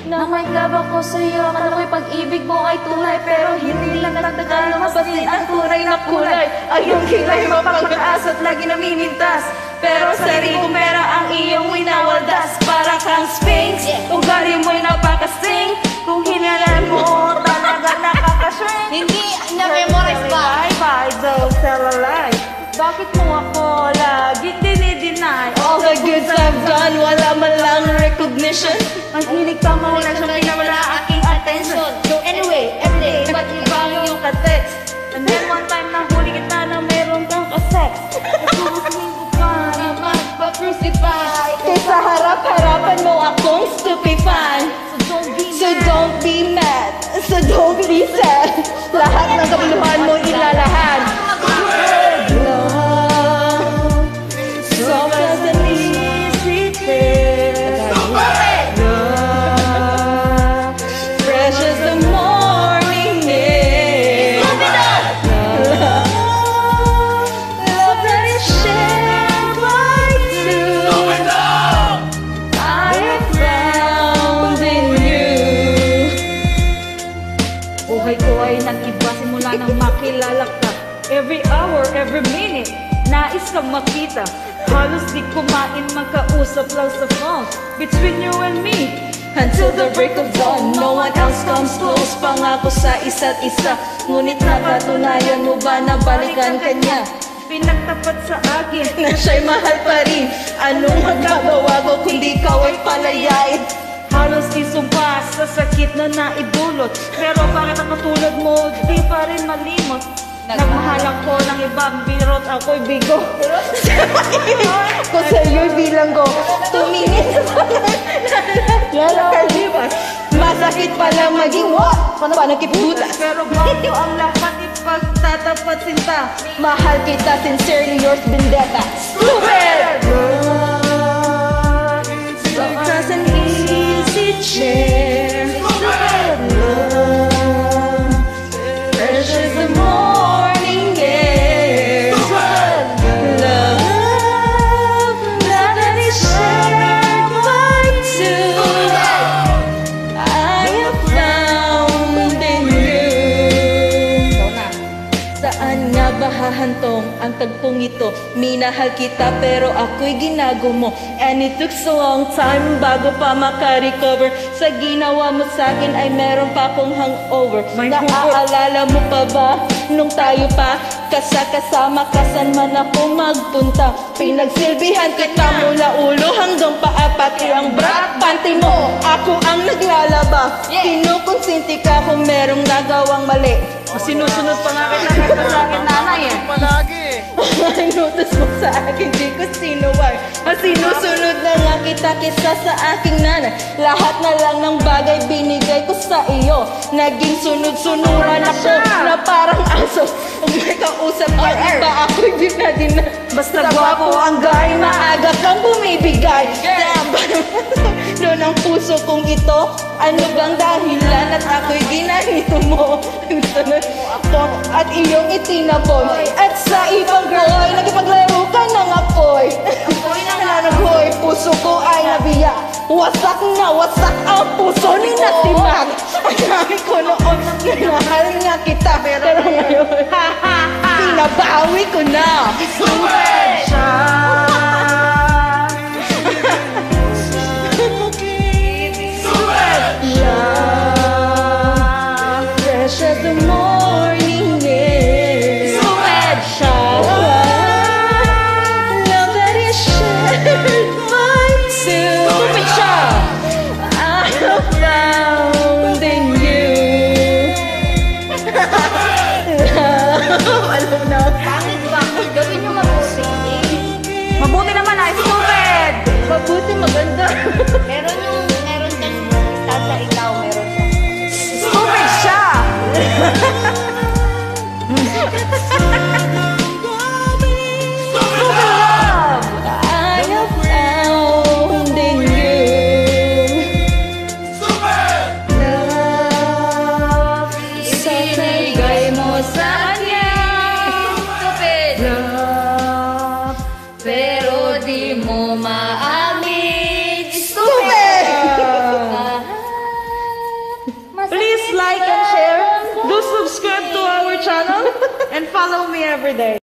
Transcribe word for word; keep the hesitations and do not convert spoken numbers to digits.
Na may love ako sa'yo, akala ko'y pag-ibig mo ay tunay, pero hindi lang nagtagal, lumabas din ang tunay na kulay. Ay yung kilay mapagmataas at lagi namimintas, pero sarili kong pera ang iyong winawaldas. Para kang Sphinx, ugali mo'y napakasing, kung hinalan mo talaga nakakashrink. Hindi na-memorize ba? Bye, don't tell a lie. Bakit mo ako lagi dinideny? All the goods I've done, wala man lang recognition. Ang hilig ka mo na siyang pinawala aking attention. So anyway, everyday, ba't ibang yung ka-text? And then one time nahuli kita na meron kang ka-sex. Nasusunod ka na magpa-crucify, kaysa harap-harapan mo akong stupefy. So don't be mad, so don't be sad. Lahat ng kabiluhan mo ilalahan. Buhay ko ay nag-iba simula nang makilala ka. Every hour, every minute, nais kang makita. Halos di kumain, magkausap lang sa phone. Between you and me, until the break of dawn, no one else comes close. Pangako sa isa't isa, ngunit napatunayan mo ba na balikan ka niya? Pinagtapat sa akin na siya'y mahal pa rin. Anong magagawa ko kundi ikaw ay palayain? Halos isumpa sa sakit na naidulot, pero bakit ang katulad mo di pa rin malimot? Nagmahal ako ng ibang birot, ako'y bigo. Kung sa'yo'y bilanggo, tumingin sa lalakalipas. Masakit pala maging what? Panagkiputas. Pero bago ang lahat ipagtatapat sinta, mahal kita, sincerely yours, Vendetta. Stupid! Success and easy chair. Stupid love, precious the morning air. Stupid love, love that is shared by two. I have found in you. Saan nga ba hahantong ang tagpong ito? Minahal kita pero ako'y ginago mo. And it took so long time bago pa makarecover. Sa ginawa mo sa'kin ay meron pa akong hangover. Naaalala mo pa ba nung tayo pa kasakasama ka saan man ako magpunta? Pinagsilbihan kita mula ulo hanggang paa, pati ang bra panty mo ako ang naglalaba. Kinukonsinti ka kung merong nagawang mali. Sinusunod pa nga kita kahit sa akin nanay eh. Palagi. Ay, notice mo sa akin, di ko sinuwag. Sinusunod na nga kita kisa sa aking nanay. Lahat na lang ng bagay binigay ko sa iyo. Naging sunod-sunuran ako na parang aso. Kung may kausap ka iba, ako'y di na din na. Basta gwapo ang guy, maaga kang bumibigay. Doon ang puso kong ito, ano bang dahilan at ako'y ginahito mo? Ako at iyong itinapon. At sa ibang boy, nagipaglaro ka ng apoy. Na naghoy, puso ko ay nabiyak. Wasak na wasak ang puso ni Natimag. Ang dami ko noon, minahal nga kita. Pero ngayon, pinabawi ko na. Super siya. The morning air. Stupid siya. Love that is shared by two. Stupid siya. I have found in you. Love. Alam na. Bakit ba? Gawin nyo mabuti. like and share. Do subscribe to our channel and follow me every day.